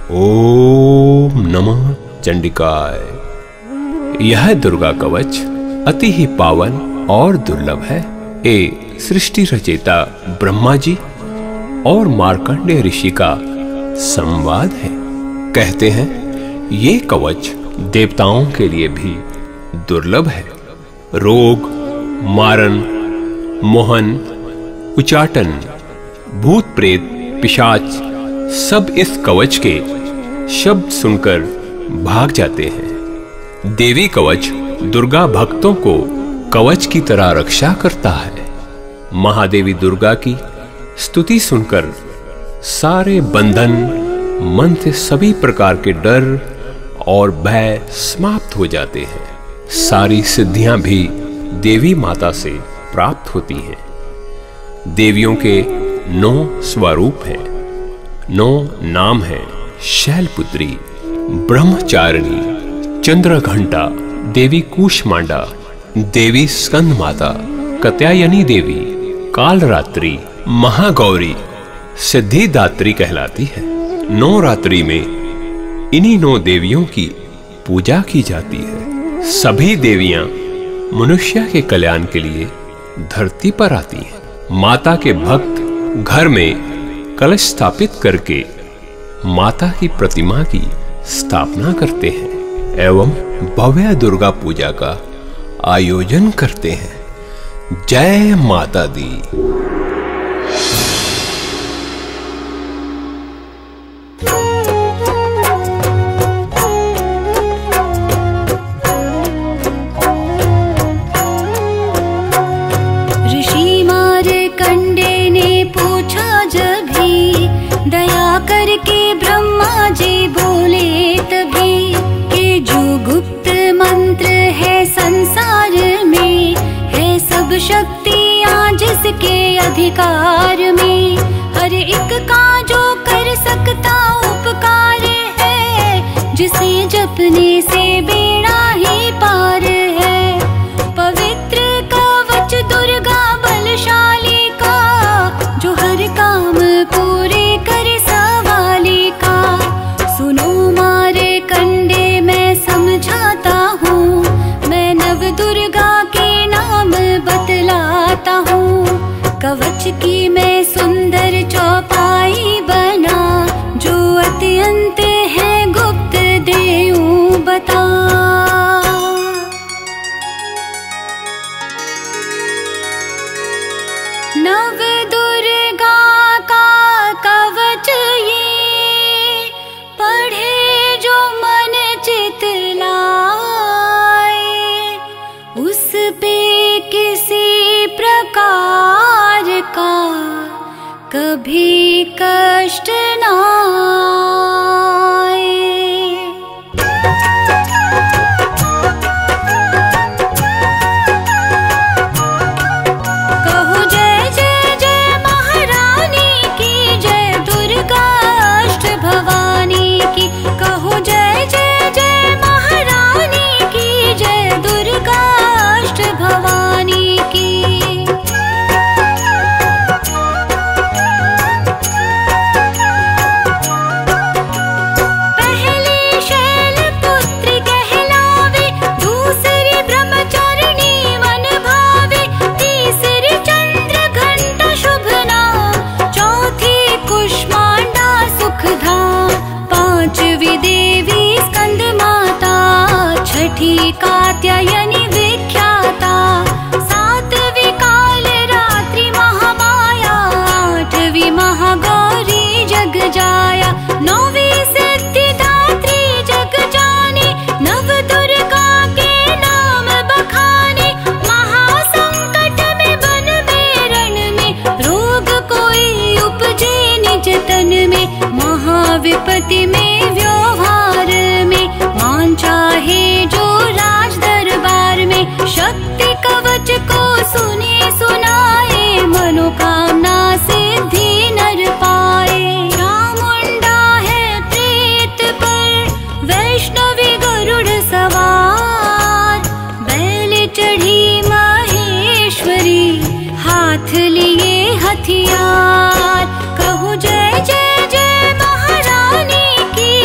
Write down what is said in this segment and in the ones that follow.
ओम नमः चंडिकाय। यह दुर्गा कवच अति ही पावन और दुर्लभ है। ये सृष्टि रचयिता ब्रह्मा जी और मार्कंडेय ऋषि का संवाद है। कहते हैं ये कवच देवताओं के लिए भी दुर्लभ है। रोग, मारन, मोहन, उचाटन, भूत प्रेत, पिशाच सब इस कवच के शब्द सुनकर भाग जाते हैं। देवी कवच दुर्गा भक्तों को कवच की तरह रक्षा करता है। महादेवी दुर्गा की स्तुति सुनकर सारे बंधन, मन से सभी प्रकार के डर और भय समाप्त हो जाते हैं। सारी सिद्धियां भी देवी माता से प्राप्त होती हैं। देवियों के 9 स्वरूप हैं, 9 नाम हैं। शैलपुत्री, ब्रह्मचारिणी, चंद्रघंटा, देवी कूष्मांडा, देवी स्कंद माता, कात्यायनी देवी, कालरात्रि, महागौरी, सिद्धिदात्री कहलाती है। नवरात्रि में इन्हीं 9 देवियों की पूजा की जाती है। सभी देवियां मनुष्य के कल्याण के लिए धरती पर आती हैं। माता के भक्त घर में कलश स्थापित करके माता की प्रतिमा की स्थापना करते हैं एवं भव्य दुर्गा पूजा का आयोजन करते हैं। जय माता दी। करके ब्रह्मा जी बोले तभी कि जो गुप्त मंत्र है संसार में, है सब शक्तियाँ जिसके अधिकार में, हर एक का जो कर सकता उपकार है, जिसे जपने से बेड़ा ही पार है। पवित्र कवच दुर्गा बलशाली का, जो हर काम पूरे करे कवच की मैं सुंदर चौपाई बना, जो अत्यंत है गुप्त देऊं बता। नव दुर्गा का कवच ये पढ़े जो मन चित लाए, उस पे किसी प्रकार का कभी कष्ट ना आए। कहो जय जय जय महारानी की, जय दुर्गा अष्ट भवानी की। कहो जय जय जय महारानी की, जय दुर्गा अष्ट भवानी की। कात्यायनी विख्याता, 7वीं काल रात्रि महामाया, 8वीं महागौरी जग जाया, 9वीं सिद्धिदात्री जग जानी, नव दुर्गा के नाम बखाने। महासंकट में वन में रण में, रोग कोई उपजे निज तन में, महाविपत्ति में व्यवहार में, मान चाहे जो राज दरबार में, शक्ति कवच को सुने सुनाए, मनोकामना सिद्धि नर पाए। चामुंडा है प्रेत पर, वैष्णवी गरुड़ सवार, बैल चढ़ी महेश्वरी, हाथ लिए हथियार। कहो जय जय जय महारानी की,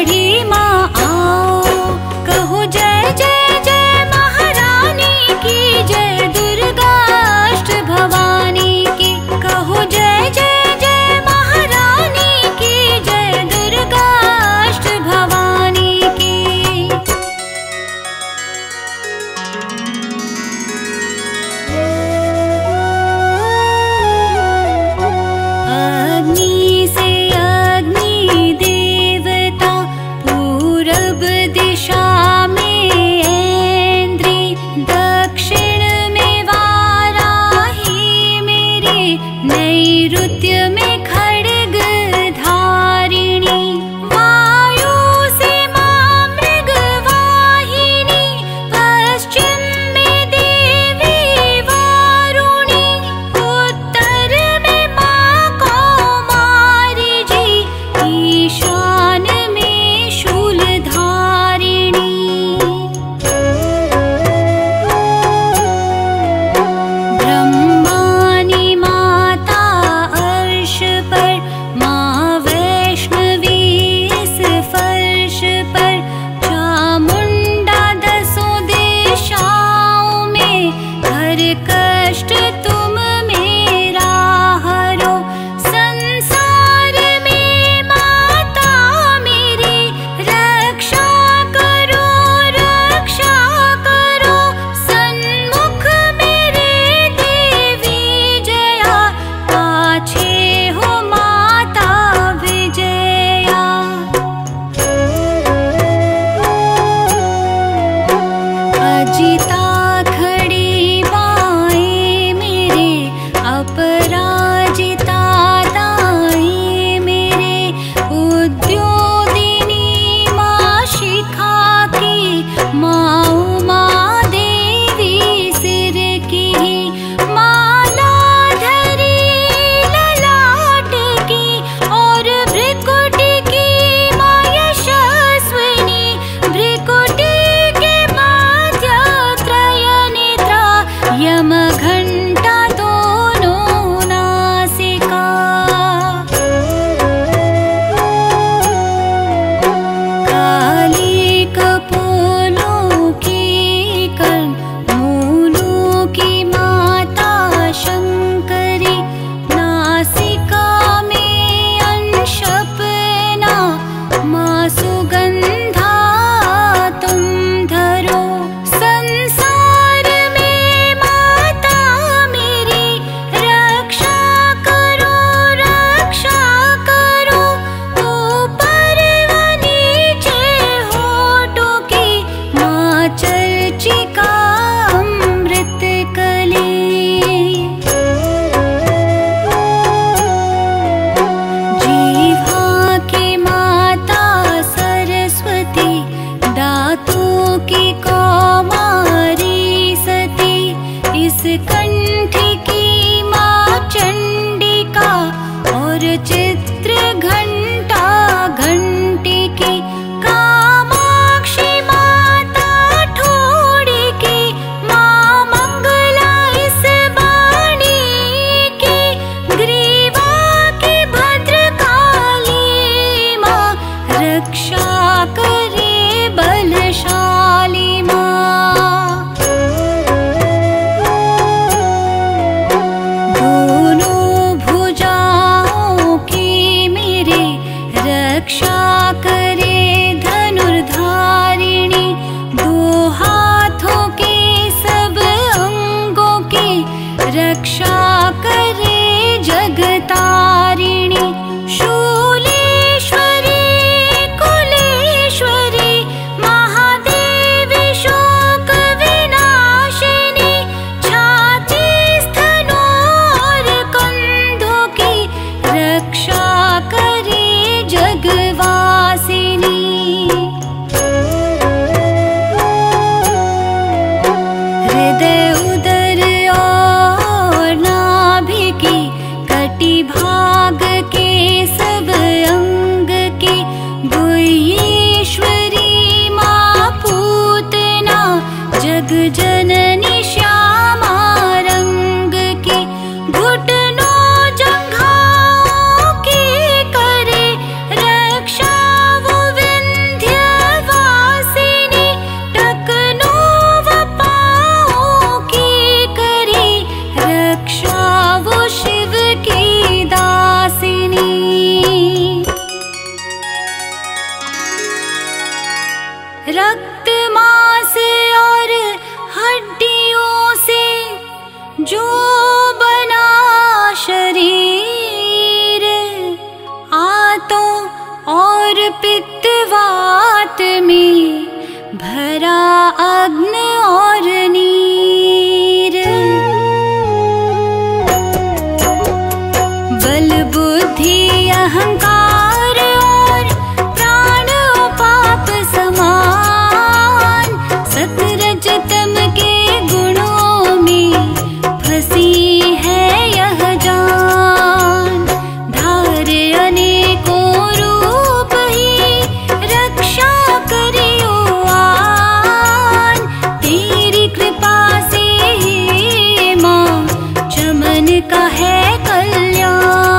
बढ़ी माँ आओ, कहो जय जय जय महारानी की जय, दुर्गा अष्ट भवानी की। कहो जय जय जय महारानी की जय, दुर्गा अष्ट भवानी की। अग्नि से अग्नि देवता, पूरब दिशा में ऐन्द्री, दक्षिण में वाराही मेरी, नैऋत्य में खड्ग धारिणी, वायु से मां मृगवाहिनी, पश्चिम में देवी वारुणी, उत्तर में मां कौमारी जी, ईशान में शूलधारिणी। ब्रह्मानी माता अर्श पर, माँ वैष्णवी इस फर्श पर, चामुंडा दसों दिशाओं में, हर कष्ट तुम मेरा हरो। संसार में माता मेरी, रक्षा करो रक्षा करो, सन्मुख मेरे देवी जया, पाछे हो माता विजया। अजिता खड़ी बाएं मेरे, अपराजिता दाएं मेरे, उद्योदिनी माँ शिखा की, माँ उमा देवी सिर की, माला धरी ललाट की, और भृकुटी की माँ यशस्विनी, भृकुटी के मध्य त्रयनेत्रा, यम घंटा दोनों नासिका। काली कपोलों की कर्ण, मूलों की माता शंकरी, नासिका में अंशपना, माँ सुगंधा तुम धरो। संसार में माता मेरी, रक्षा करो रक्षा करो, ऊपर व नीचे होठों की, माँ चर्चिका अमृत कली। जीवा की माता सरस्वती, दांतों की कौमारी सती, इस कंठ की माँ चंडिका, और चित्र घंटा घंटी की, कामाक्षी माता ठोड़ी की, माँ मंगला इस वाणी की, ग्रीवा की भद्रकाली माँ, रक्षा करे बलशाली माँ। दोनों भुजाओं की मेरे, रक्षा करे धनुर्धारिणी, दो हाथों के सब अंगों की, रक्षा करे जगतारिणी। शूलेश्वरी कुलेश्वरी, महादेवी शोक विनाशिनी, छाती स्तनों और कंधों की, रक्षा करे जगवासिनी। हृदय उदर और नाभि की, कटी भाग के सब अंग की, गुह्येश्वरी माँ पूतना, जग जननी श्यामा रंग की, घुटनों जंघाओं की करे रक्षा, वो विंध्याचल रक्त मांस और हड्डियों से जो बना शरीर, आतों और पित्तवात में भरा अग्नि और नीर। बल बुद्धि अहंकार और प्राण पाप समान, सतरज तम के गुणों में फंसी है यह जान। धार अनेकों रूप ही रक्षा करियो आन, तेरी कृपा से ही माँ चमन का है कल्याण।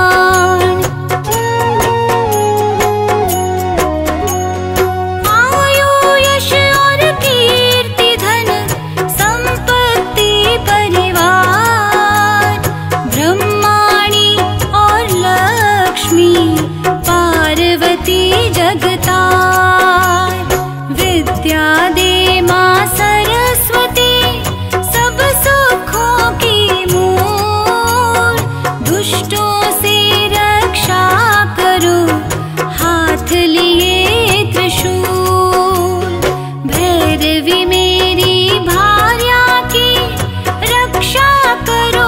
आयु यश और कीर्ति धन संपत्ति परिवार, ब्रह्माणी और लक्ष्मी पार्वती जगतार। विद्या दे माँ सरस्वती सब सुखों की मूल, दुष्टों से रक्षा करो हाथ लिए त्रिशूल। भैरवी मेरी भार्या की रक्षा करो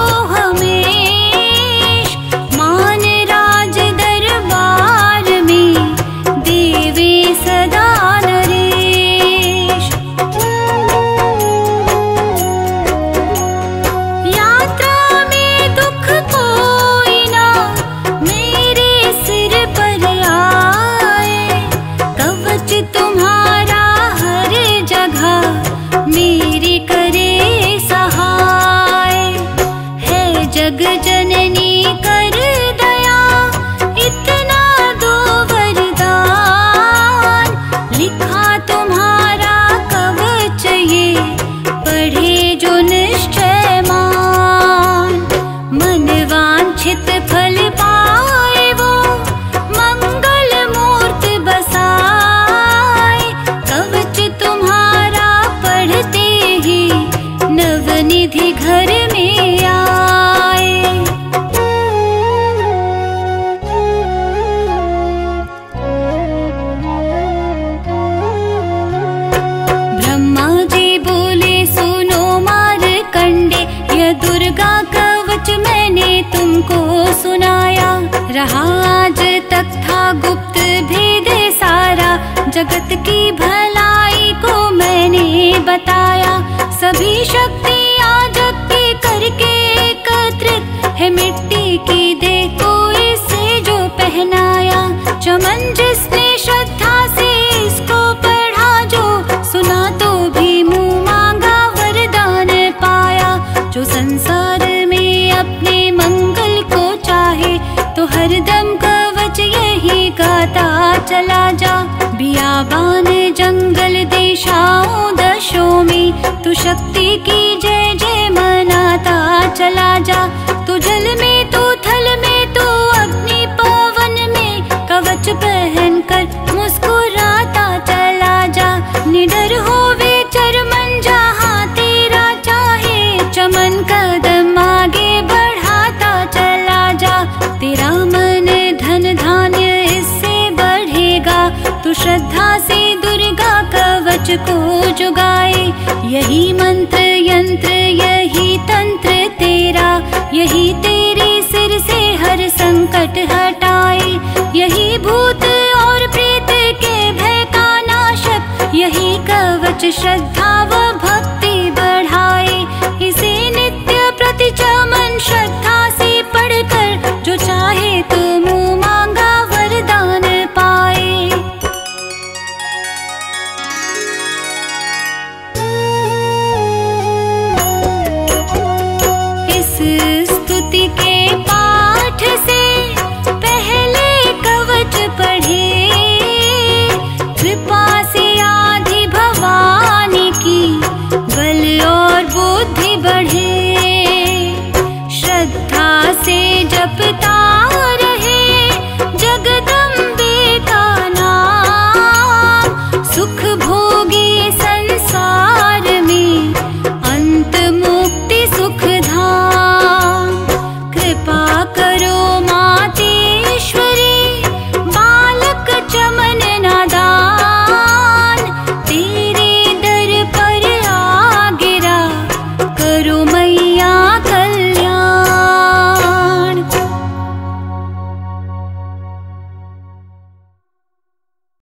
हमेश, मान राज दरबार में देवे सदा नरेश। यात्रा में दुख कोई ना मेरे सिर पर आए, कवच तुम्हारा हर जगह मेरी करे सहाय। है जग जननी कर दया इतना दो वरदान, लिखा तुम्हारा कवच ये पढ़े जो निश्चय मान। मन वांछित फल पाए वो मंगल मूर्त बसाए, कवच तुम्हारा पढ़ते ही नवनिधि घर में आए। ब्रह्मा जी बोले सुनो मारकंडे, यह दुर्गा कवच मैंने तुमको सुनाया। रहा आज तक था गुप्त भेद सारा, जगत की भलाई को मैंने बताया। सभी शक्तियाँ जग की करके एकत्रित है, मिट्टी की देह को इससे जो पहनाया। चमन जिसने श्रद्धा से इसको पढ़ा, जो सुना तो भी मुँह मांगा वरदान पाया। जो संसार में अपने मंगल को चाहे, तो हरदम कवच यही गाता चला जा। बियाबान जंगल देशाओं दशों में तू शक्ति की जय जय मनाता चला जा। तू जल में तू थल में तू अग्नि पवन में, कवच पहन कर मुस्कुराता चला जा। निडर होवे चरमन जहाँ तेरा चाहे, चमन कदम आगे बढ़ाता चला जा। तेरा मन धन धान्य इससे बढ़ेगा, तू श्रद्धा से दुर्गा कवच को जुगाए। यही मंत्र यंत्र यही तंत्र तेरा, यही तेरे सिर से हर संकट हटाए। यही भूत और प्रेत के भय का नाशक, यही कवच श्रद्धा